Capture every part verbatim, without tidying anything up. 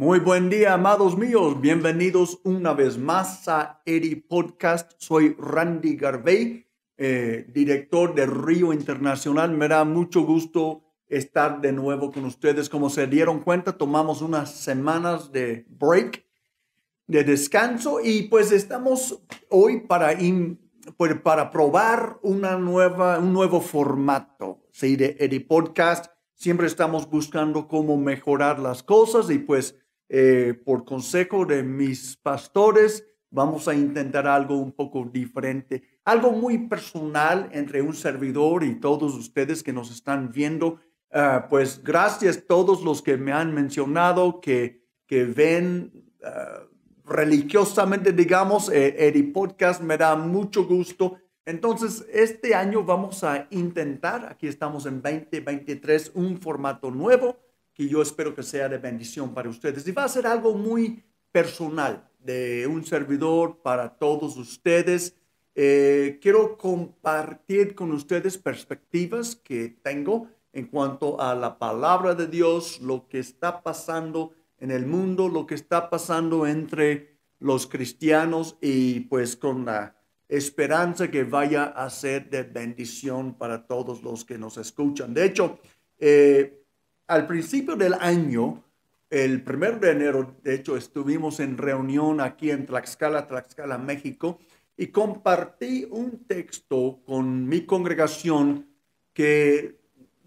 Muy buen día, amados míos. Bienvenidos una vez más a Eri Podcast. Soy Randy Garvey, eh, director de Río Internacional. Me da mucho gusto estar de nuevo con ustedes. Como se dieron cuenta, tomamos unas semanas de break, de descanso, y pues estamos hoy para, in, pues para probar una nueva, un nuevo formato, ¿sí? De Eri Podcast. Siempre estamos buscando cómo mejorar las cosas y pues Eh, por consejo de mis pastores, vamos a intentar algo un poco diferente, algo muy personal entre un servidor y todos ustedes que nos están viendo. Uh, pues gracias a todos los que me han mencionado, que, que ven uh, religiosamente, digamos, eh, Eri Podcast. Me da mucho gusto. Entonces, este año vamos a intentar, aquí estamos en veinte veintitrés, un formato nuevo que yo espero que sea de bendición para ustedes. Y va a ser algo muy personal de un servidor para todos ustedes. Eh, quiero compartir con ustedes perspectivas que tengo en cuanto a la palabra de Dios, lo que está pasando en el mundo, lo que está pasando entre los cristianos y pues con la esperanza que vaya a ser de bendición para todos los que nos escuchan. De hecho, eh, al principio del año, el primero de enero, de hecho, estuvimos en reunión aquí en Tlaxcala, Tlaxcala, México, y compartí un texto con mi congregación que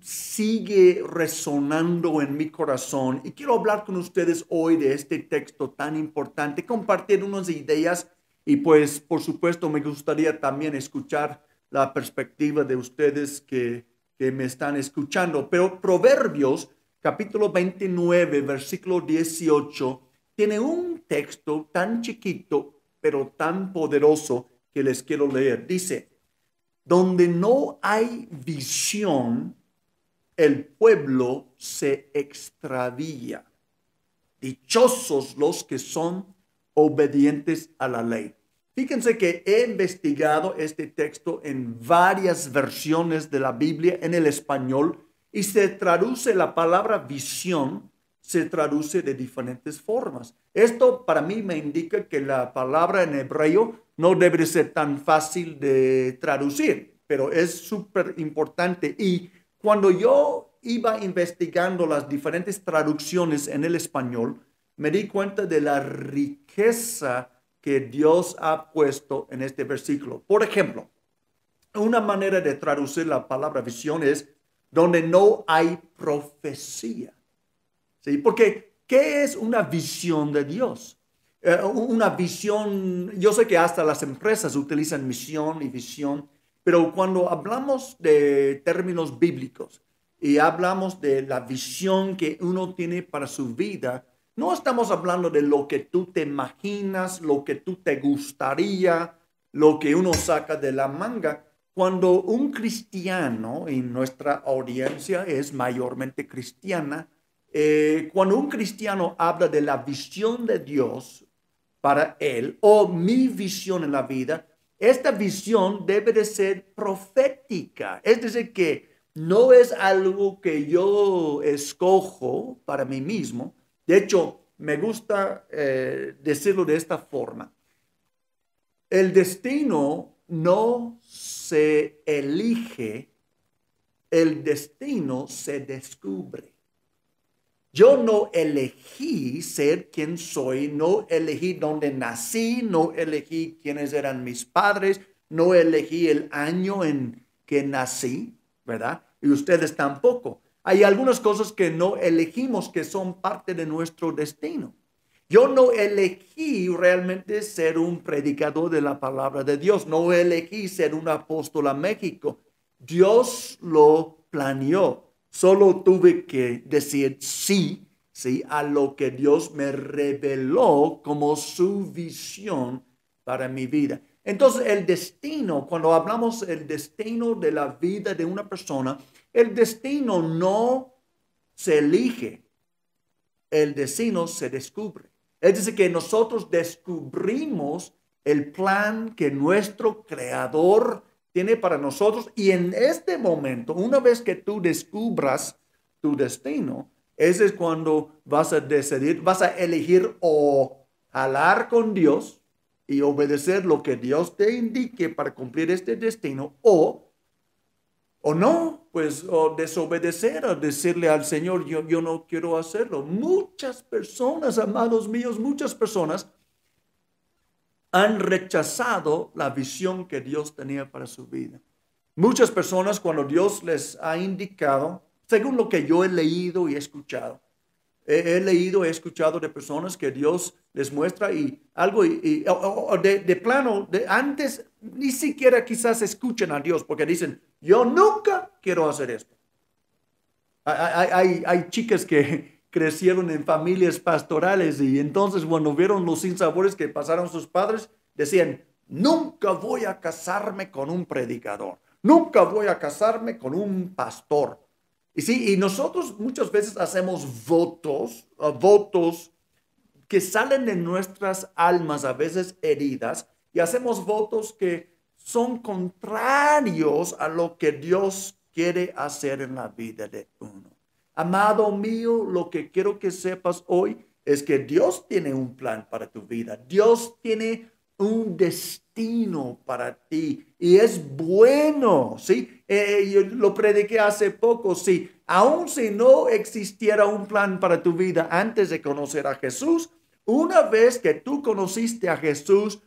sigue resonando en mi corazón. Y quiero hablar con ustedes hoy de este texto tan importante, compartir unas ideas y pues, por supuesto, me gustaría también escuchar la perspectiva de ustedes que que me están escuchando. Pero Proverbios, capítulo veintinueve, versículo dieciocho, tiene un texto tan chiquito, pero tan poderoso que les quiero leer. Dice, donde no hay visión, el pueblo se extravía. Dichosos los que son obedientes a la ley. Fíjense que he investigado este texto en varias versiones de la Biblia en el español y se traduce la palabra visión, se traduce de diferentes formas. Esto para mí me indica que la palabra en hebreo no debe ser tan fácil de traducir, pero es súper importante. Y cuando yo iba investigando las diferentes traducciones en el español, me di cuenta de la riqueza que Dios ha puesto en este versículo. Por ejemplo, una manera de traducir la palabra visión es donde no hay profecía. ¿Sí? Porque, ¿qué es una visión de Dios? Eh, una visión, yo sé que hasta las empresas utilizan misión y visión, pero cuando hablamos de términos bíblicos y hablamos de la visión que uno tiene para su vida, no estamos hablando de lo que tú te imaginas, lo que tú te gustaría, lo que uno saca de la manga. Cuando un cristiano, y nuestra audiencia es mayormente cristiana, eh, cuando un cristiano habla de la visión de Dios para él o mi visión en la vida, esta visión debe de ser profética. Es decir, que no es algo que yo escojo para mí mismo. De hecho, me gusta eh, decirlo de esta forma. El destino no se elige, el destino se descubre. Yo no elegí ser quien soy, no elegí dónde nací, no elegí quiénes eran mis padres, no elegí el año en que nací, ¿verdad? Y ustedes tampoco. Hay algunas cosas que no elegimos que son parte de nuestro destino. Yo no elegí realmente ser un predicador de la palabra de Dios. No elegí ser un apóstol a México. Dios lo planeó. Solo tuve que decir sí, sí, a lo que Dios me reveló como su visión para mi vida. Entonces, el destino, cuando hablamos del destino de la vida de una persona, el destino no se elige, el destino se descubre. Es decir, que nosotros descubrimos el plan que nuestro Creador tiene para nosotros, y en este momento, una vez que tú descubras tu destino, Ese es cuando vas a decidir, vas a elegir o hablar con Dios y obedecer lo que Dios te indique para cumplir este destino, o O no, pues, o desobedecer, o decirle al Señor, yo, yo no quiero hacerlo. Muchas personas, amados míos, muchas personas han rechazado la visión que Dios tenía para su vida. Muchas personas, cuando Dios les ha indicado, según lo que yo he leído y escuchado, he, he leído, he escuchado de personas que Dios les muestra y algo, y, y- o, o- o de, de plano, de antes ni siquiera quizás escuchen a Dios porque dicen, yo nunca quiero hacer esto. Hay, hay, hay- hay chicas que crecieron en familias pastorales y entonces cuando vieron los sinsabores que pasaron sus padres, decían, nunca voy a casarme con un predicador, nunca voy a casarme con un pastor. Y sí, y nosotros muchas veces hacemos votos, uh, votos que salen de nuestras almas a veces heridas y hacemos votos que son contrarios a lo que Dios quiere hacer en la vida de uno. Amado mío, lo que quiero que sepas hoy es que Dios tiene un plan para tu vida. Dios tiene un destino para ti y es bueno, ¿sí? Eh, yo lo prediqué hace poco, sí. Aun si no existiera un plan para tu vida antes de conocer a Jesús, una vez que tú conociste a Jesús,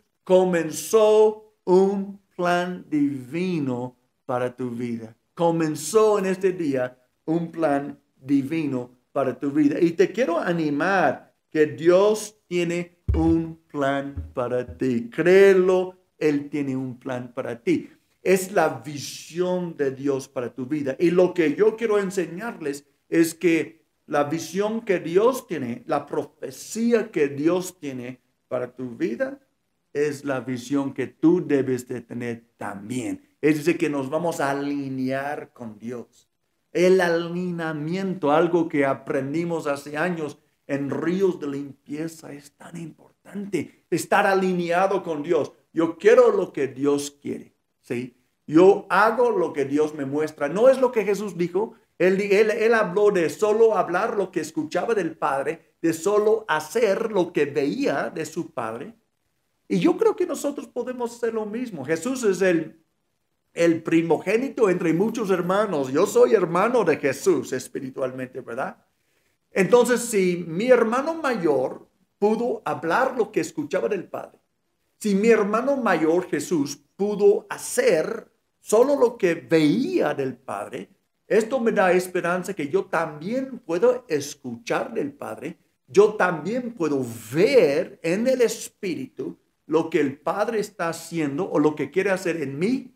comenzó un plan divino para tu vida. Comenzó en este día un plan divino para tu vida. Y te quiero animar que Dios tiene un plan para ti. Créelo, Él tiene un plan para ti. Es la visión de Dios para tu vida. Y lo que yo quiero enseñarles es que la visión que Dios tiene, la profecía que Dios tiene para tu vida, es la visión que tú debes de tener también. Es decir, que nos vamos a alinear con Dios. El alineamiento, algo que aprendimos hace años en Ríos de Limpieza, es tan importante. Estar alineado con Dios. Yo quiero lo que Dios quiere, ¿sí? Yo hago lo que Dios me muestra. No es lo que Jesús dijo. Él, él, él habló de solo hablar lo que escuchaba del Padre, de solo hacer lo que veía de su Padre. Y yo creo que nosotros podemos hacer lo mismo. Jesús es el, el primogénito entre muchos hermanos. Yo soy hermano de Jesús espiritualmente, ¿verdad? Entonces, si mi hermano mayor pudo hablar lo que escuchaba del Padre, si mi hermano mayor Jesús pudo hacer solo lo que veía del Padre, esto me da esperanza que yo también puedo escuchar del Padre, yo también puedo ver en el Espíritu lo que el Padre está haciendo o lo que quiere hacer en mí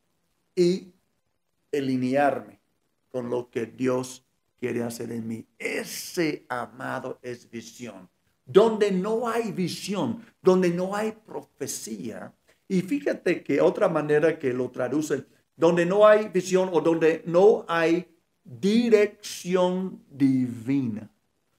y alinearme con lo que Dios quiere hacer en mí. Ese, amado, es visión. Donde no hay visión, donde no hay profecía. Y fíjate que otra manera que lo traducen, donde no hay visión o donde no hay dirección divina.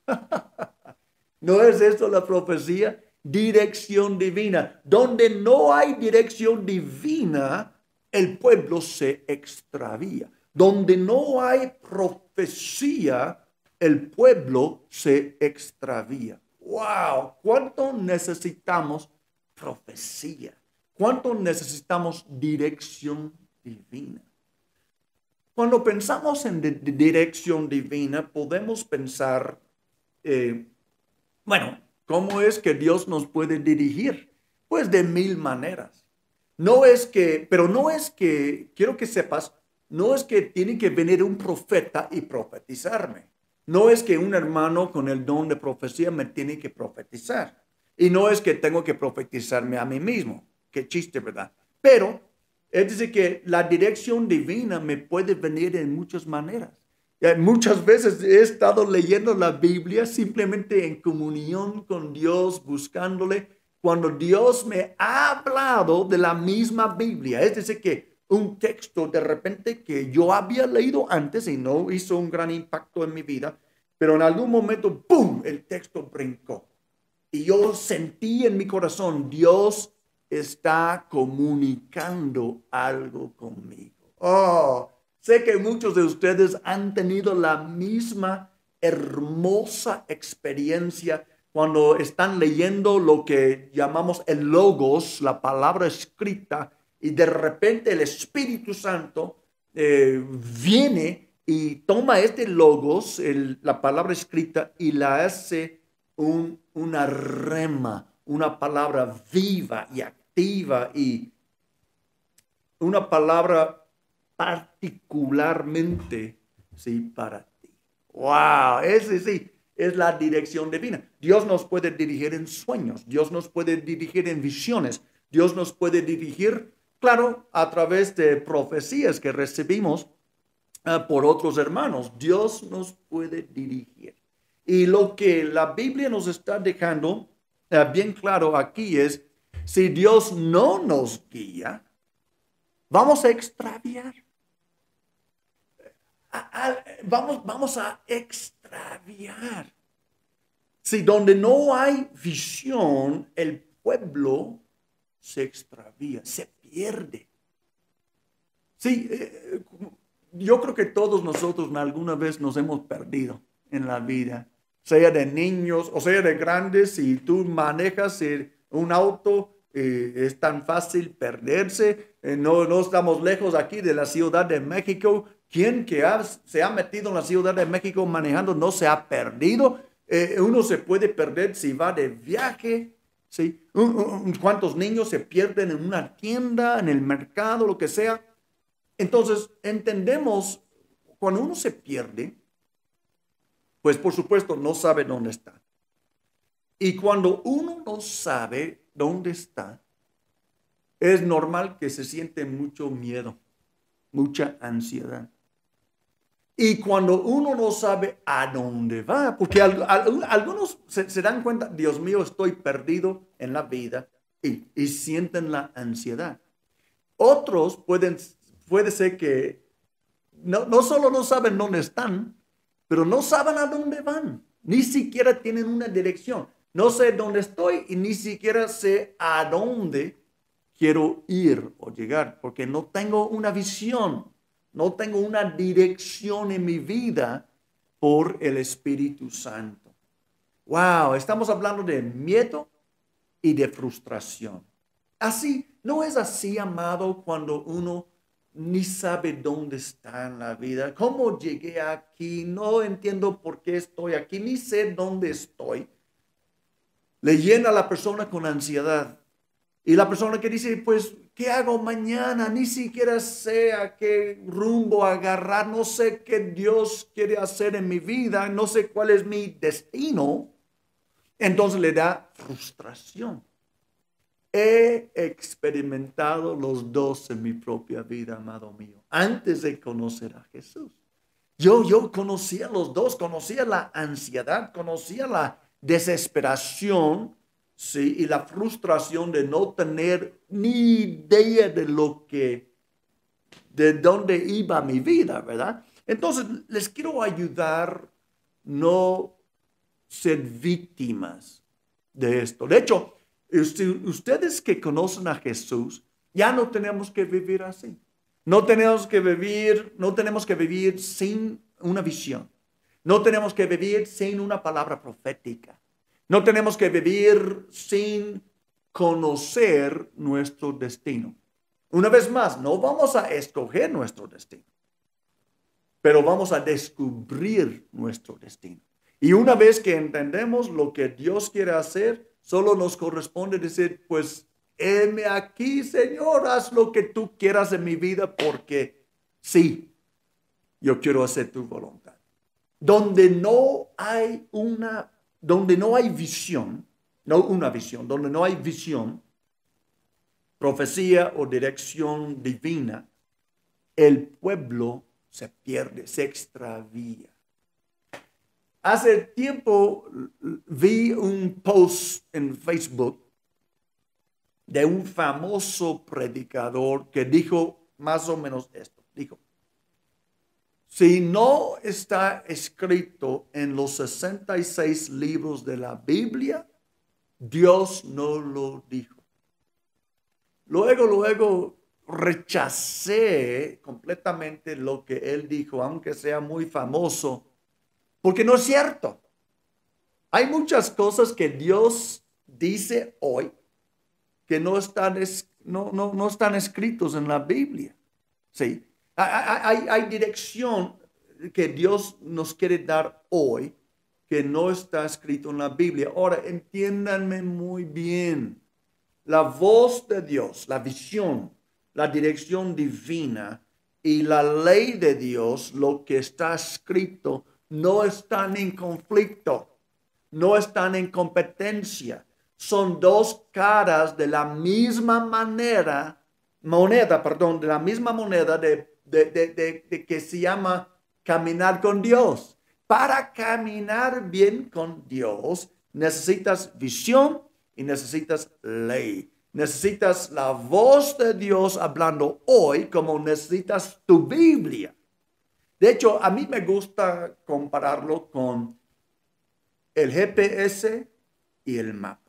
¿No es esto la profecía? Dirección divina. Donde no hay dirección divina, el pueblo se extravía. Donde no hay profecía, el pueblo se extravía. ¡Wow! ¿Cuánto necesitamos profecía? ¿Cuánto necesitamos dirección divina? Cuando pensamos en di- dirección divina, podemos pensar, eh, bueno, ¿cómo es que Dios nos puede dirigir? Pues de mil maneras. No es que, pero no es que, quiero que sepas, no es que tiene que venir un profeta y profetizarme. No es que un hermano con el don de profecía me tiene que profetizar. Y no es que tengo que profetizarme a mí mismo. Qué chiste, ¿verdad? Pero es decir, que la dirección divina me puede venir en muchas maneras. Eh, Muchas veces he estado leyendo la Biblia simplemente en comunión con Dios, buscándole, cuando Dios me ha hablado de la misma Biblia. Es decir, que un texto de repente que yo había leído antes y no hizo un gran impacto en mi vida, pero en algún momento, ¡pum!, el texto brincó. Y yo sentí en mi corazón, Dios está comunicando algo conmigo. Oh, sé que muchos de ustedes han tenido la misma hermosa experiencia cuando están leyendo lo que llamamos el logos, la palabra escrita, y de repente el Espíritu Santo eh, viene y toma este logos, el, la palabra escrita, y la hace un, una rema, una palabra viva y activa y una palabra particularmente, sí, para ti. Wow, ese sí es la dirección divina. Dios nos puede dirigir en sueños, Dios nos puede dirigir en visiones, Dios nos puede dirigir, claro, a través de profecías que recibimos uh, por otros hermanos. Dios nos puede dirigir. Y lo que la Biblia nos está dejando uh, bien claro aquí es, si Dios no nos guía, vamos a extraviar. A, a, vamos, vamos a extraviar. Si donde no hay visión, el pueblo se extravía, se pierde. Sí, eh, yo creo que todos nosotros alguna vez nos hemos perdido en la vida, sea de niños o sea de grandes. Si tú manejas eh, un auto, eh, es tan fácil perderse. Eh, no, no estamos lejos aquí de la Ciudad de México. ¿Quién que ha, se ha metido en la Ciudad de México manejando no se ha perdido? Eh, uno se puede perder si va de viaje. ¿Sí? Un, un, ¿Cuántos niños se pierden en una tienda, en el mercado, lo que sea? Entonces, entendemos, cuando uno se pierde, pues por supuesto no sabe dónde está. Y cuando uno no sabe dónde está, es normal que se siente mucho miedo, mucha ansiedad. Y cuando uno no sabe a dónde va, porque al, al, algunos se, se dan cuenta, Dios mío, estoy perdido en la vida, y, y sienten la ansiedad. Otros pueden, puede ser que no, no solo no saben dónde están, pero no saben a dónde van. Ni siquiera tienen una dirección. No sé dónde estoy y ni siquiera sé a dónde quiero ir o llegar, porque no tengo una visión. No tengo una dirección en mi vida por el Espíritu Santo. Wow, estamos hablando de miedo y de frustración. Así, ¿no es así, amado, cuando uno ni sabe dónde está en la vida? ¿Cómo llegué aquí? No entiendo por qué estoy aquí, ni sé dónde estoy. Le llena a la persona con ansiedad. Y la persona que dice, pues, ¿qué hago mañana? Ni siquiera sé a qué rumbo agarrar. No sé qué Dios quiere hacer en mi vida. No sé cuál es mi destino. Entonces le da frustración. He experimentado los dos en mi propia vida, amado mío, antes de conocer a Jesús. Yo, yo conocía los dos, conocía la ansiedad, conocía la desesperación, sí, y la frustración de no tener ni idea de lo que, de dónde iba mi vida, ¿verdad? Entonces, les quiero ayudar no ser víctimas de esto. De hecho, ustedes que conocen a Jesús, ya no tenemos que vivir así. No tenemos que vivir, no tenemos que vivir sin una visión. No tenemos que vivir sin una palabra profética. No tenemos que vivir sin conocer nuestro destino. Una vez más, no vamos a escoger nuestro destino, pero vamos a descubrir nuestro destino. Y una vez que entendemos lo que Dios quiere hacer, solo nos corresponde decir, pues, heme aquí, Señor, haz lo que tú quieras en mi vida, porque sí, yo quiero hacer tu voluntad. Donde no hay una, donde no hay visión, no una visión, donde no hay visión, profecía o dirección divina, el pueblo se pierde, se extravía. Hace tiempo vi un post en Facebook de un famoso predicador que dijo más o menos esto. Dijo, si no está escrito en los sesenta y seis libros de la Biblia, Dios no lo dijo. Luego, luego rechacé completamente lo que él dijo, aunque sea muy famoso. Porque no es cierto. Hay muchas cosas que Dios dice hoy que no están, es, no, no, no están escritos en la Biblia. ¿Sí? Hay, hay, hay dirección que Dios nos quiere dar hoy que no está escrito en la Biblia. Ahora, entiéndanme muy bien. La voz de Dios, la visión, la dirección divina y la ley de Dios, lo que está escrito, no están en conflicto, no están en competencia. Son dos caras de la misma manera, moneda, perdón, de la misma moneda de, de, de, de, de que se llama caminar con Dios. Para caminar bien con Dios, necesitas visión y necesitas ley. Necesitas la voz de Dios hablando hoy como necesitas tu Biblia. De hecho, a mí me gusta compararlo con el G P S y el mapa.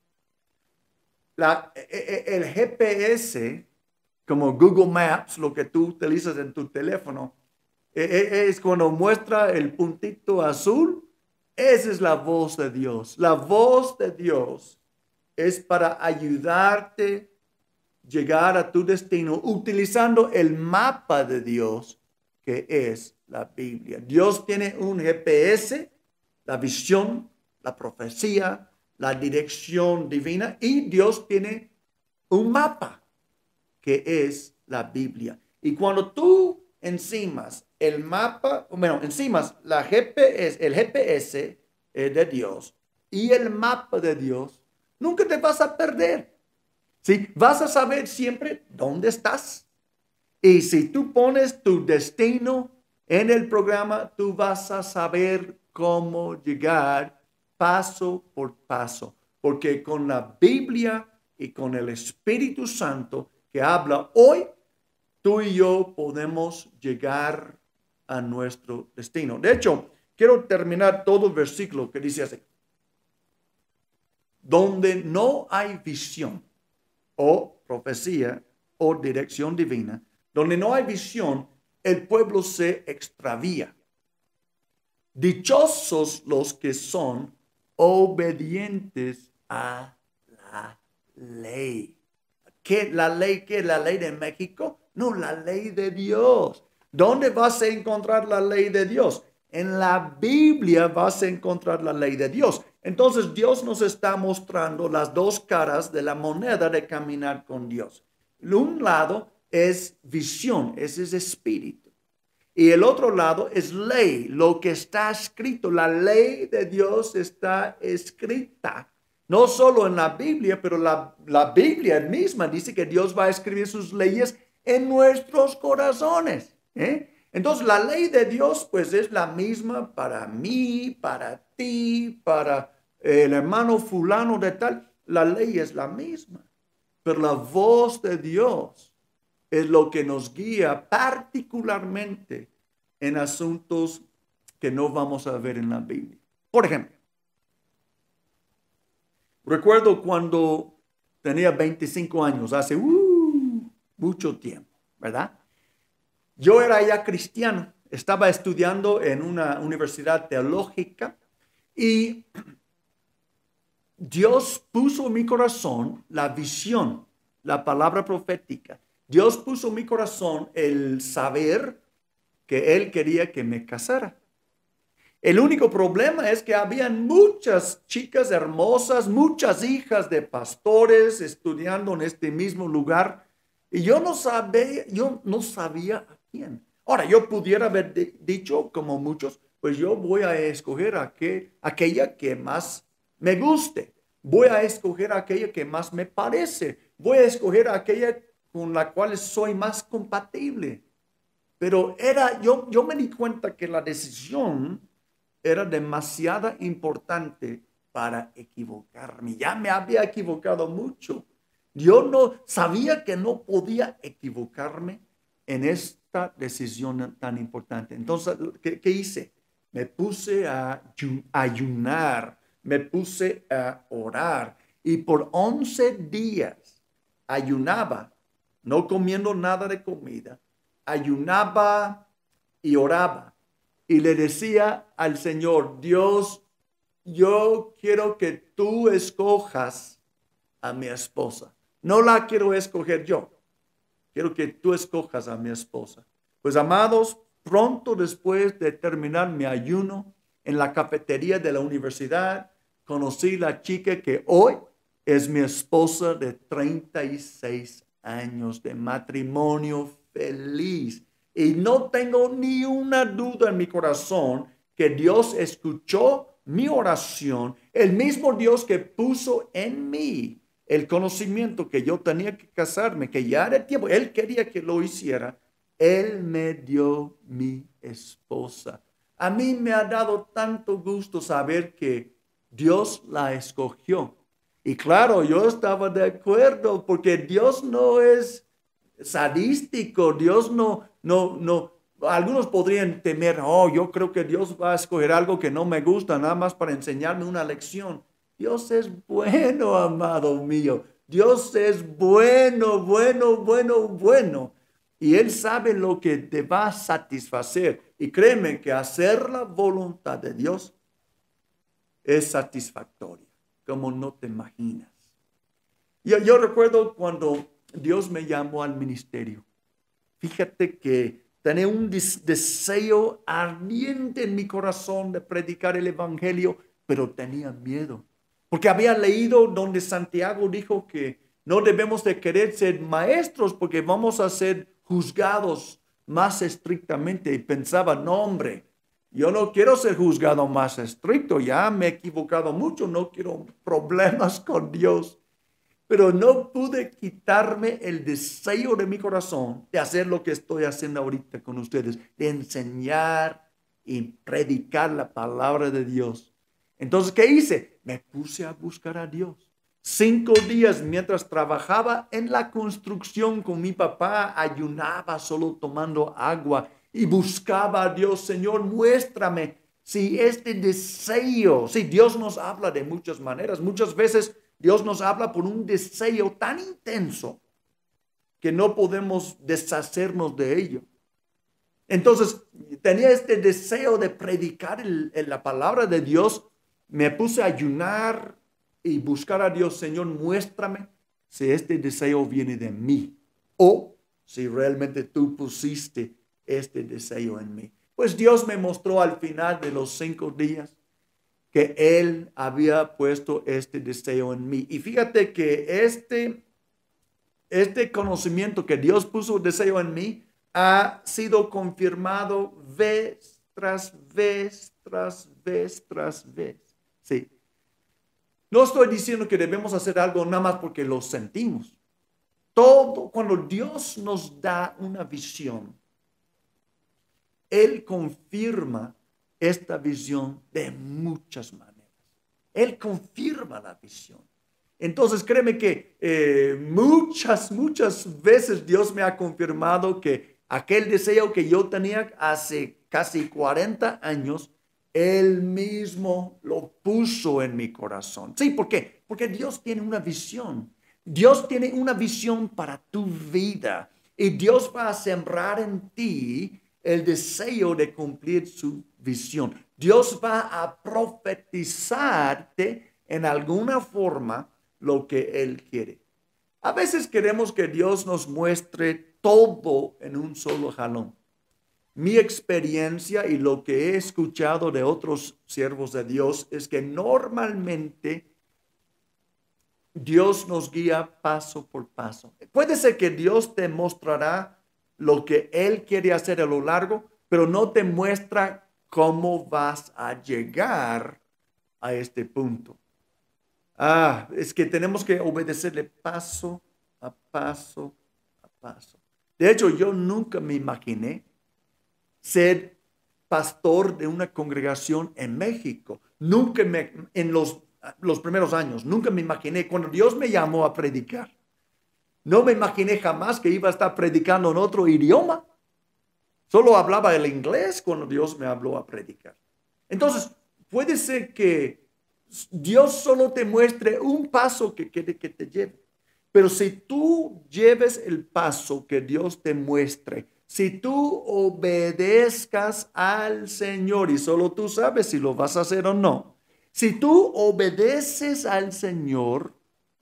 La, el G P S, como Google Maps, lo que tú utilizas en tu teléfono, es cuando muestra el puntito azul. Esa es la voz de Dios. La voz de Dios es para ayudarte a llegar a tu destino utilizando el mapa de Dios, que es la Biblia. Dios tiene un G P S, la visión, la profecía, la dirección divina, y Dios tiene un mapa, que es la Biblia. Y cuando tú encimas el mapa, bueno, encimas la G P S, el G P S eh, de Dios y el mapa de Dios, nunca te vas a perder. ¿Sí? Vas a saber siempre dónde estás. Y si tú pones tu destino en el programa, tú vas a saber cómo llegar paso por paso. Porque con la Biblia y con el Espíritu Santo que habla hoy, tú y yo podemos llegar a nuestro destino. De hecho, quiero terminar todo el versículo que dice así. Donde no hay visión o profecía o dirección divina, donde no hay visión, el pueblo se extravía. Dichosos los que son obedientes a la ley. ¿Qué la ley? ¿Qué la ley de México? No, la ley de Dios. ¿Dónde vas a encontrar la ley de Dios? En la Biblia vas a encontrar la ley de Dios. Entonces Dios nos está mostrando las dos caras de la moneda de caminar con Dios. Un lado es visión, ese es espíritu. Y el otro lado es ley, lo que está escrito. La ley de Dios está escrita. No solo en la Biblia, pero la, la Biblia misma dice que Dios va a escribir sus leyes en nuestros corazones. ¿eh? Entonces la ley de Dios pues es la misma para mí, para ti, para el hermano fulano de tal. La ley es la misma. Pero la voz de Dios es lo que nos guía particularmente en asuntos que no vamos a ver en la Biblia. Por ejemplo, recuerdo cuando tenía veinticinco años, hace uh, mucho tiempo, ¿verdad? Yo era ya cristiano, estaba estudiando en una universidad teológica y Dios puso en mi corazón la visión, la palabra profética. Dios puso en mi corazón el saber que Él quería que me casara. El único problema es que había muchas chicas hermosas, muchas hijas de pastores estudiando en este mismo lugar. Y yo no sabía, yo no sabía a quién. Ahora, yo pudiera haber de, dicho, como muchos, pues yo voy a escoger a aquel, aquella que más me guste. Voy a escoger a aquella que más me parece. Voy a escoger a aquella con la cual soy más compatible. Pero era, yo, yo me di cuenta que la decisión era demasiado importante para equivocarme. Ya me había equivocado mucho. Yo no sabía que no podía equivocarme en esta decisión tan importante. Entonces, ¿qué, qué hice? Me puse a ayunar, me puse a orar y por once días ayunaba, no comiendo nada de comida, ayunaba y oraba. y le decía al Señor, Dios, yo quiero que tú escojas a mi esposa. No la quiero escoger yo. Quiero que tú escojas a mi esposa. Pues, amados, pronto después de terminar mi ayuno en la cafetería de la universidad, conocí la chica que hoy es mi esposa de treinta y seis años de matrimonio feliz. Y no tengo ni una duda en mi corazón que Dios escuchó mi oración, el mismo Dios que puso en mí el conocimiento que yo tenía que casarme, que ya era tiempo, Él quería que lo hiciera. Él me dio mi esposa. A mí me ha dado tanto gusto saber que Dios la escogió. Y claro, yo estaba de acuerdo porque Dios no es sadístico. Dios no, no, no. Algunos podrían temer, oh, yo creo que Dios va a escoger algo que no me gusta, nada más para enseñarme una lección. Dios es bueno, amado mío. Dios es bueno, bueno, bueno, bueno. Y Él sabe lo que te va a satisfacer. Y créeme que hacer la voluntad de Dios es satisfactoria, como no te imaginas. Yo, yo recuerdo cuando Dios me llamó al ministerio. Fíjate que tenía un deseo ardiente en mi corazón de predicar el evangelio, pero tenía miedo. Porque había leído donde Santiago dijo que no debemos de querer ser maestros porque vamos a ser juzgados más estrictamente. Y pensaba, no hombre, yo no quiero ser juzgado más estricto. Ya me he equivocado mucho, no quiero problemas con Dios. Pero no pude quitarme el deseo de mi corazón de hacer lo que estoy haciendo ahorita con ustedes, de enseñar y predicar la palabra de Dios. Entonces, ¿qué hice? Me puse a buscar a Dios. Cinco días mientras trabajaba en la construcción con mi papá, ayunaba solo tomando agua y buscaba a Dios. Señor, muéstrame si este deseo, si Dios nos habla de muchas maneras, muchas veces Dios nos habla por un deseo tan intenso que no podemos deshacernos de ello. Entonces, tenía este deseo de predicar el, el, la palabra de Dios. Me puse a ayunar y buscar a Dios. Señor, muéstrame si este deseo viene de mí o si realmente tú pusiste este deseo en mí. Pues Dios me mostró al final de los cinco días que Él había puesto este deseo en mí. Y fíjate que este, este conocimiento que Dios puso deseo en mí ha sido confirmado vez tras vez, tras vez, tras vez. Sí. No estoy diciendo que debemos hacer algo nada más porque lo sentimos. Todo, cuando Dios nos da una visión, Él confirma esta visión de muchas maneras. Él confirma la visión. Entonces, créeme que eh, muchas, muchas veces Dios me ha confirmado que aquel deseo que yo tenía hace casi cuarenta años, Él mismo lo puso en mi corazón. Sí, ¿por qué? Porque Dios tiene una visión. Dios tiene una visión para tu vida. Y Dios va a sembrar en ti el deseo de cumplir su visión. Dios va a profetizarte en alguna forma lo que Él quiere. A veces queremos que Dios nos muestre todo en un solo jalón. Mi experiencia y lo que he escuchado de otros siervos de Dios es que normalmente Dios nos guía paso por paso. Puede ser que Dios te mostrará lo que Él quiere hacer a lo largo, pero no te muestra cómo vas a llegar a este punto. Ah, es que tenemos que obedecerle paso a paso a paso. De hecho, yo nunca me imaginé ser pastor de una congregación en México. Nunca me, en los, los primeros años, nunca me imaginé, cuando Dios me llamó a predicar, no me imaginé jamás que iba a estar predicando en otro idioma. Solo hablaba el inglés cuando Dios me habló a predicar. Entonces, puede ser que Dios solo te muestre un paso que quiere que te lleve. Pero si tú lleves el paso que Dios te muestre Si tú obedezcas al Señor, y solo tú sabes si lo vas a hacer o no, si tú obedeces al Señor,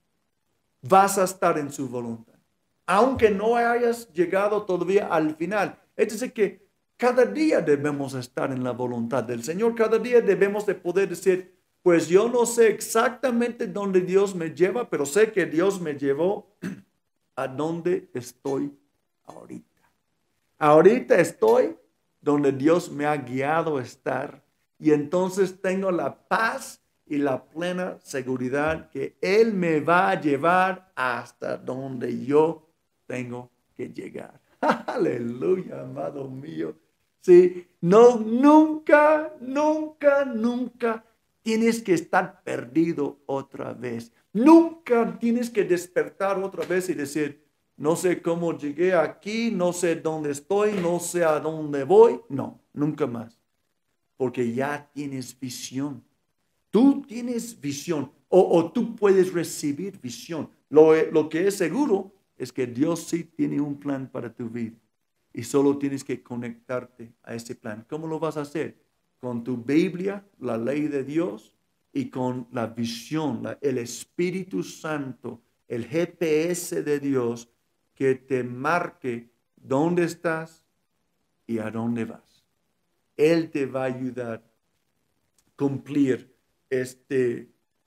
vas a estar en su voluntad, aunque no hayas llegado todavía al final. Es decir, que cada día debemos estar en la voluntad del Señor. Cada día debemos de poder decir, pues yo no sé exactamente dónde Dios me lleva, pero sé que Dios me llevó a donde estoy ahorita. Ahorita estoy donde Dios me ha guiado a estar, y entonces tengo la paz y la plena seguridad que Él me va a llevar hasta donde yo tengo que llegar. Aleluya, amado mío. Sí, no, nunca, nunca, nunca tienes que estar perdido otra vez. Nunca tienes que despertar otra vez y decir, no sé cómo llegué aquí, no sé dónde estoy, no sé a dónde voy. No, nunca más. Porque ya tienes visión. Tú tienes visión o, o tú puedes recibir visión. Lo, lo que es seguro es que Dios sí tiene un plan para tu vida y solo tienes que conectarte a ese plan. ¿Cómo lo vas a hacer? Con tu Biblia, la ley de Dios, y con la visión, la, el Espíritu Santo, el G P S de Dios que te marque dónde estás y a dónde vas. Él te va a ayudar a cumplir este,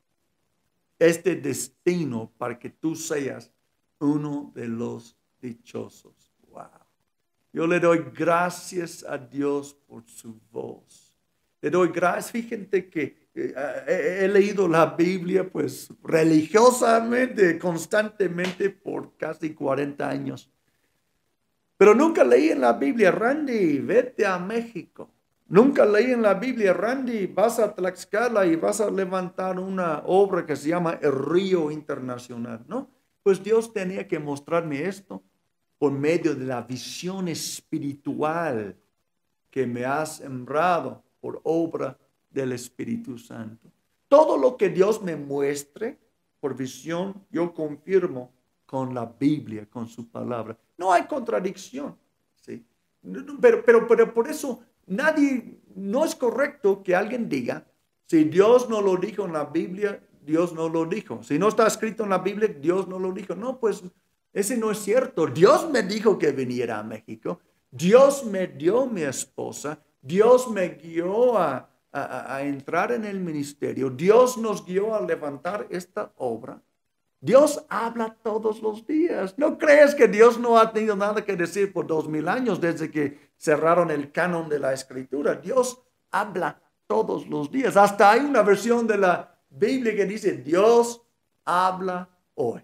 este destino para que tú seas uno de los dichosos. Wow. Yo le doy gracias a Dios por su voz. Le doy gracias. Fíjate que eh, he, he leído la Biblia pues religiosamente, constantemente por casi cuarenta años. Pero nunca leí en la Biblia, Randy, vete a México. Nunca leí en la Biblia, Randy, vas a Tlaxcala y vas a levantar una obra que se llama el Río Internacional, ¿no? Pues Dios tenía que mostrarme esto por medio de la visión espiritual que me ha sembrado por obra del Espíritu Santo. Todo lo que Dios me muestre por visión, yo confirmo con la Biblia, con su palabra. No hay contradicción, ¿sí? Pero, pero, pero por eso nadie, no es correcto que alguien diga, si Dios no lo dijo en la Biblia, Dios no lo dijo. Si no está escrito en la Biblia, Dios no lo dijo. No, pues ese no es cierto. Dios me dijo que viniera a México. Dios me dio mi esposa. Dios me guió a, a, a entrar en el ministerio. Dios nos guió a levantar esta obra. Dios habla todos los días. ¿No crees que Dios no ha tenido nada que decir por dos mil años desde que cerraron el canon de la Escritura? Dios habla todos los días. Hasta hay una versión de la Biblia que dice, Dios habla hoy.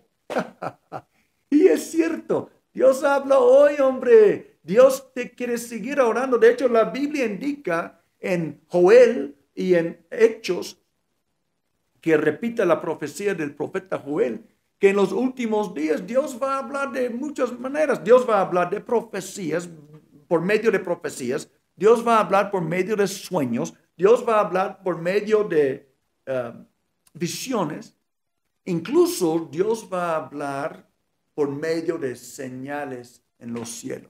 Y es cierto, Dios habla hoy, hombre. Dios te quiere seguir orando. De hecho, la Biblia indica en Joel y en Hechos, que repite la profecía del profeta Joel, que en los últimos días Dios va a hablar de muchas maneras. Dios va a hablar de profecías, por medio de profecías. Dios va a hablar por medio de sueños. Dios va a hablar por medio de uh, visiones. Incluso Dios va a hablar por medio de señales en los cielos.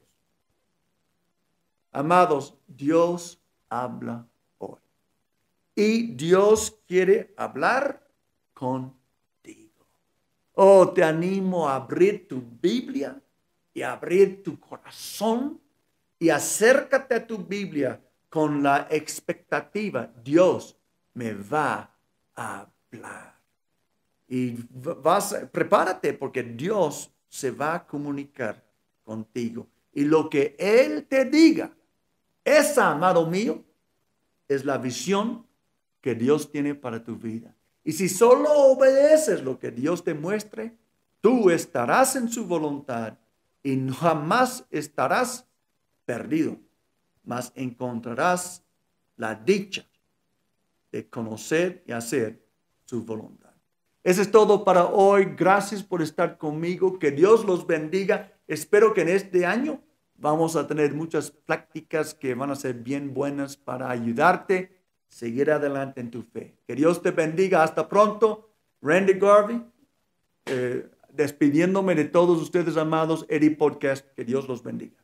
Amados, Dios habla hoy. Y Dios quiere hablar contigo. Oh, te animo a abrir tu Biblia y a abrir tu corazón y acércate a tu Biblia con la expectativa. Dios me va a hablar. Y vas, prepárate porque Dios se va a comunicar contigo. Y lo que Él te diga, esa, amado mío, es la visión que Dios tiene para tu vida. Y si solo obedeces lo que Dios te muestre, tú estarás en su voluntad y jamás estarás perdido, mas encontrarás la dicha de conocer y hacer su voluntad. Eso es todo para hoy. Gracias por estar conmigo. Que Dios los bendiga. Espero que en este año vamos a tener muchas prácticas que van a ser bien buenas para ayudarte a seguir adelante en tu fe. Que Dios te bendiga. Hasta pronto. Randy Garvey, eh, despidiéndome de todos ustedes, amados, Eddie Podcast. Que Dios los bendiga.